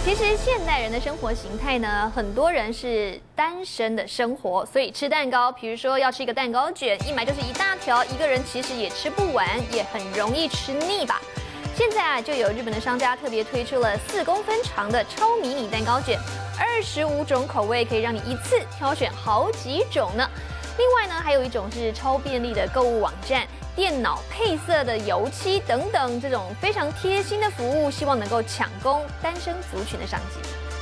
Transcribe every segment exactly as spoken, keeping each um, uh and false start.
其实现代人的生活形态呢，很多人是单身的生活，所以吃蛋糕，比如说要吃一个蛋糕卷，一买就是一大条，一个人其实也吃不完，也很容易吃腻吧。现在啊，就有日本的商家特别推出了四公分长的超迷你蛋糕卷，二十五种口味，可以让你一次挑选好几种呢。另外呢，还有一种是超便利的购物网站。 电脑配色的油漆等等，这种非常贴心的服务，希望能够抢攻单身族群的商机。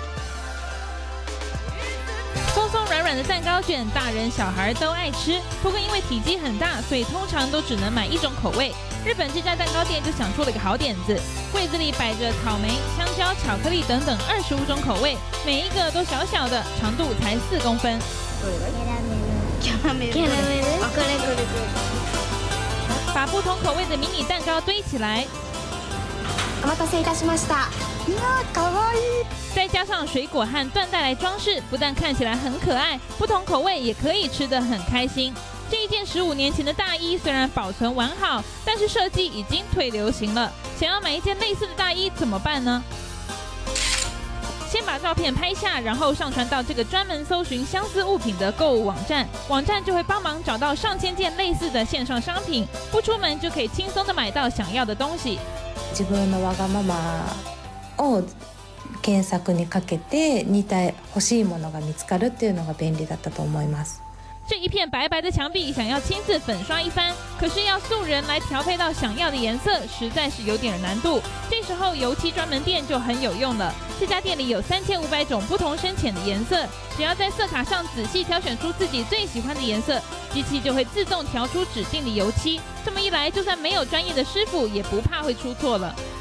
松松软软的蛋糕卷，大人小孩都爱吃。不过因为体积很大，所以通常都只能买一种口味。日本这家蛋糕店就想出了一个好点子，柜子里摆着草莓、香蕉、巧克力等等二十五种口味，每一个都小小的，长度才四公分。 キャラメル、キャラメル、これこれこれ。 把不同口味的迷你蛋糕堆起来。 お待たせいたしました。いや、可愛い。 再加上水果和缎带来装饰，不但看起来很可爱，不同口味也可以吃得很开心。这一件十五年前的大衣虽然保存完好，但是设计已经退流行了。想要买一件类似的大衣怎么办呢？ 先把照片拍下，然后上传到这个专门搜寻相似物品的购物网站，网站就会帮忙找到上千件类似的线上商品，不出门就可以轻松的买到想要的东西。 自分のわがままを検索にかけて似た欲しいものが見つかるっていうのが便利だったと思います。 这一片白白的墙壁，想要亲自粉刷一番，可是要素人来调配到想要的颜色，实在是有点难度。这时候油漆专门店就很有用了。这家店里有三千五百种不同深浅的颜色，只要在色卡上仔细挑选出自己最喜欢的颜色，机器就会自动调出指定的油漆。这么一来，就算没有专业的师傅，也不怕会出错了。